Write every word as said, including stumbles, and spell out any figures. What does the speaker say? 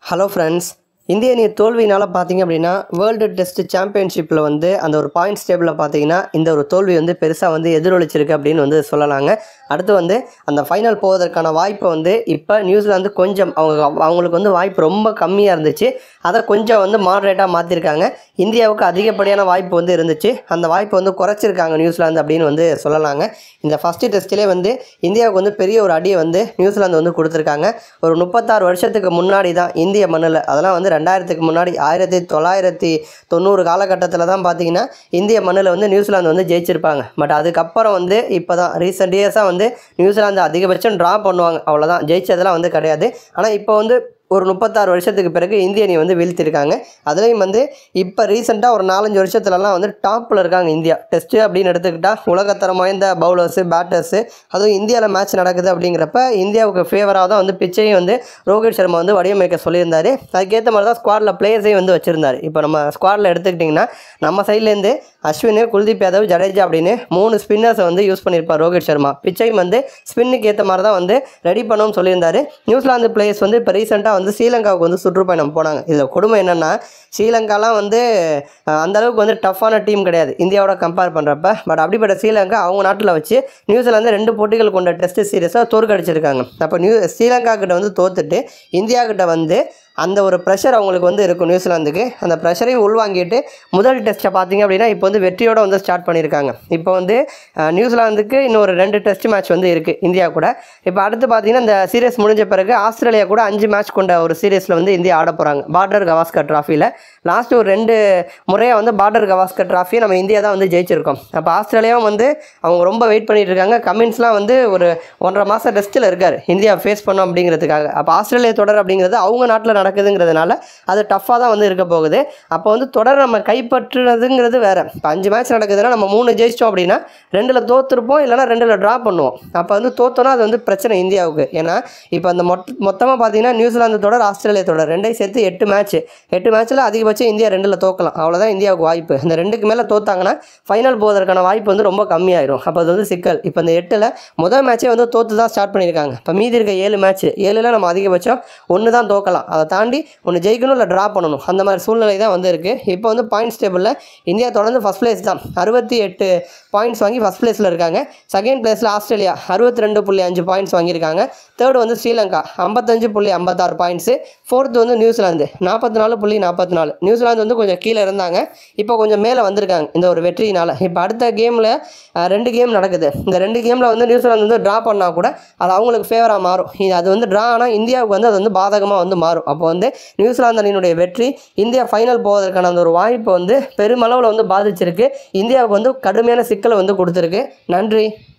Hello friends, இந்திய அணி தோல்வியினால பார்த்தீங்க அப்படின்னா வேர்ல்டு டெஸ்ட் சாம்பியன்ஷிப்பில் வந்து அந்த ஒரு பாயிண்ட்ஸ் டேபிளில் பார்த்தீங்கன்னா இந்த ஒரு தோல்வி வந்து பெருசாக வந்து எதிரொலிச்சிருக்கு அப்படின்னு வந்து சொல்லலாங்க. அடுத்து வந்து அந்த ஃபைனல் போவதற்கான வாய்ப்பை வந்து இப்போ நியூசிலாந்து கொஞ்சம் அவங்க அவங்களுக்கு வந்து வாய்ப்பு ரொம்ப கம்மியாக இருந்துச்சு. அதை கொஞ்சம் வந்து மாடரேட்டாக மாற்றிருக்காங்க. இந்தியாவுக்கு அதிகப்படியான வாய்ப்பு வந்து இருந்துச்சு, அந்த வாய்ப்பு வந்து குறைச்சிருக்காங்க நியூசிலாந்து அப்படின்னு வந்து சொல்லலாங்க. இந்த ஃபஸ்ட்டு டெஸ்ட்டிலே வந்து இந்தியாவுக்கு வந்து பெரிய ஒரு அடியை வந்து நியூசிலாந்து வந்து கொடுத்துருக்காங்க. ஒரு முப்பத்தாறு வருஷத்துக்கு முன்னாடி தான் இந்திய மண்ணில், அதெல்லாம் வந்து ரெண்டாயிரத்துக்கு முன்னாடி ஆயிரத்தி தொள்ளாயிரத்தி தொண்ணூறு காலகட்டத்தில் தான் பார்த்தீங்கன்னா இந்திய மண்ணில் வந்து நியூசிலாந்து வந்து ஜெயிச்சிருப்பாங்க. பட் அதுக்கப்புறம் வந்து இப்போ தான் ரீசெண்ட் இயர்ஸாக வந்து நியூசிலாந்து அதிகபட்சம் ட்ரா பண்ணுவாங்க, அவ்வளோதான், ஜெயிச்சதெல்லாம் வந்து கிடையாது. ஆனால் இப்போ வந்து ஒரு முப்பத்தாறு வருஷத்துக்கு பிறகு இந்திய அணி வந்து வீழ்த்திருக்காங்க. அதுலேயும் வந்து இப்போ ரீசெண்டாக ஒரு நாலஞ்சு வருஷத்துலலாம் வந்து டாப்பில் இருக்காங்க இந்தியா. டெஸ்ட்டு அப்படின்னு எடுத்துக்கிட்டால் உலகத்தரம் வாய்ந்த பவுலர்ஸு பேட்டர்ஸு அதுவும் இந்தியாவில் மேட்ச் நடக்குது அப்படிங்கிறப்ப இந்தியாவுக்கு ஃபேவராக தான் வந்து பிச்சையும் வந்து ரோஹித் சர்மா வந்து வடிவமைக்க சொல்லியிருந்தார். அதுக்கேற்ற மாதிரி தான் ஸ்குவாடில் பிளேயர்ஸையும் வந்து வச்சுருந்தார். இப்போ நம்ம ஸ்குவாடில் எடுத்துக்கிட்டிங்கன்னா நம்ம சைட்லேருந்து அஸ்வின், குல்தீப் யாதவ், ஜடேஜா அப்படின்னு மூணு ஸ்பின்னர்ஸை வந்து யூஸ் பண்ணியிருப்பார் ரோஹித் சர்மா. பிச்சையும் வந்து ஸ்பின்னுக்கு ஏற்ற மாதிரி தான் வந்து ரெடி பண்ணணும்னு சொல்லியிருந்தார். நியூசிலாந்து பிளேயர்ஸ் வந்து இப்போ ரீசெண்டாக வந்து ஸ்ரீலங்காவுக்கு வந்து சுற்றுப்பயணம் போனாங்க. இதில் கொடுமை என்னென்னா ஸ்ரீலங்காலாம் வந்து அந்தளவுக்கு வந்து டஃப்பான டீம் கிடையாது இந்தியாவோட கம்பேர் பண்ணுறப்ப. பட் அப்படிப்பட்ட ஸ்ரீலங்கா அவங்க நாட்டில் வச்சு நியூசிலாந்து ரெண்டு போட்டிகள் கொண்ட டெஸ்ட் சீரியஸாக தோற்கடிச்சிருக்காங்க. அப்போ நியூ ஸ்ரீலங்கா கிட்ட வந்து தோத்துட்டு இந்தியா கிட்ட வந்து அந்த ஒரு ப்ரெஷர் அவங்களுக்கு வந்து இருக்கும் நியூசிலாந்துக்கு. அந்த ப்ரெஷரையும் உள்வாங்கிட்டு முதல் டெஸ்ட்டை பார்த்திங்க அப்படின்னா இப்போ வந்து வெற்றியோடு வந்து ஸ்டார்ட் பண்ணியிருக்காங்க. இப்போ வந்து நியூசிலாந்துக்கு இன்னொரு ரெண்டு டெஸ்ட் மேட்ச் வந்து இருக்குது இந்தியா கூட. இப்போ அடுத்து பார்த்திங்கன்னா இந்த சீரியஸ் முடிஞ்ச பிறகு ஆஸ்திரேலியா கூட அஞ்சு மேட்ச் கொண்ட ஒரு சீரியஸில் வந்து இந்தியா ஆட போகிறாங்க. பார்டர் கவாஸ்கர் ட்ராஃபியில் லாஸ்ட்டு ஒரு ரெண்டு முறையாக வந்து பார்டர் கவாஸ்கர் ட்ராஃபியை நம்ம இந்தியா தான் வந்து ஜெயிச்சிருக்கோம். அப்போ ஆஸ்திரேலியாவும் வந்து அவங்க ரொம்ப வெயிட் பண்ணிகிட்டு இருக்காங்க. கமின்ஸ்லாம் வந்து ஒரு ஒன்றரை மாதம் டெஸ்ட்டில் இருக்கார் இந்தியா ஃபேஸ் பண்ணோம் அப்படிங்கிறதுக்காக. அப்போ ஆஸ்திரேலியா தொடர் அப்படிங்கிறது அவங்க நாட்டில் நடக்குதுங்கிறதுனால அது டஃப்பாக தான் வந்து இருக்க போகுது. அப்போ வந்து தொடர் நம்ம கைப்பற்றுறதுங்கிறது வேறு. இப்போ அஞ்சு மேட்ச் நடக்குதுன்னா நம்ம மூணு ஜெயிச்சிட்டோம் அப்படின்னா ரெண்டில் தோற்றுருப்போம், இல்லைனா ரெண்டில் ட்ரா பண்ணுவோம். அப்போ வந்து தோற்றோன்னா அது வந்து பிரச்சனை இந்தியாவுக்கு. ஏன்னா இப்போ அந்த மொட் மொத்தமாக பார்த்தீங்கன்னா நியூசிலாந்து தொடர், ஆஸ்திரேலியா தொடர் ரெண்டையும் சேர்த்து எட்டு மேட்ச் எட்டு மேட்ச்சில் அதிகபட்சம் இந்தியா ரெண்டில் தோக்கலாம், அவ்வளோதான் இந்தியாவுக்கு வாய்ப்பு. இந்த ரெண்டுக்கு மேலே தோத்தாங்கன்னா ஃபைனல் போவதற்கான வாய்ப்பு வந்து ரொம்ப கம்மியாயிடும். அப்போ அது வந்து சிக்கல். இப்போ இந்த எட்டில் முதல் மேட்சே வந்து தோற்று தான் ஸ்டார்ட் பண்ணியிருக்காங்க. இப்போ மீதி இருக்க ஏழு மேட்ச் ஏழில் நம்ம அதிகபட்சம் ஒன்று தான் தோக்கலாம், அதை தாண்டி ஒன்று ஜெயிக்கணும் இல்லை ட்ரா பண்ணணும், அந்த மாதிரி சூழ்நிலை தான் வந்து இருக்குது. இப்போ வந்து பாயிண்ட்ஸ் டேபிளில் இந்தியா தொடர்ந்து ஃபஸ்ட் பிளேஸ் தான், அறுபத்தி எட்டு பாயிண்ட்ஸ் வாங்கி ஃபஸ்ட் பிளேஸில் இருக்காங்க. செகண்ட் பிளேஸில் ஆஸ்திரேலியா அறுபத்தி ரெண்டு புள்ளி அஞ்சு பாயிண்ட்ஸ் வாங்கியிருக்காங்க. தேர்டு வந்து ஸ்ரீலங்கா ஐம்பத்தஞ்சு புள்ளி ஐம்பத்தாறு பாயிண்ட்ஸு. ஃபோர்த்து வந்து நியூசிலாந்து நாற்பத்தி நாலு புள்ளி நாற்பத்தி நாலு. நியூசிலாந்து வந்து கொஞ்சம் கீழே இருந்தாங்க, இப்போ கொஞ்சம் மேலே வந்திருக்காங்க இந்த ஒரு வெற்றியினால். இப்போ அடுத்த கேமில் ரெண்டு கேம் நடக்குது. இந்த ரெண்டு கேமில் வந்து நியூசிலாந்து வந்து ட்ரா பண்ணால் கூட அது அவங்களுக்கு ஃபேவராக மாறும். அது வந்து ட்ரா ஆனால் இந்தியாவுக்கு வந்து அது வந்து பாதகமாக வந்து மாறும். அப்போ வந்து நியூசிலாந்து அணியினுடைய வெற்றி இந்தியா ஃபைனல் போவதற்கான அந்த ஒரு வாய்ப்பை வந்து பெருமளவில் வந்து பாதிச்சிருக்கு. இந்தியாவுக்கு வந்து கடுமையான சிக்கலை வந்து கொடுத்துருக்கு. நன்றி.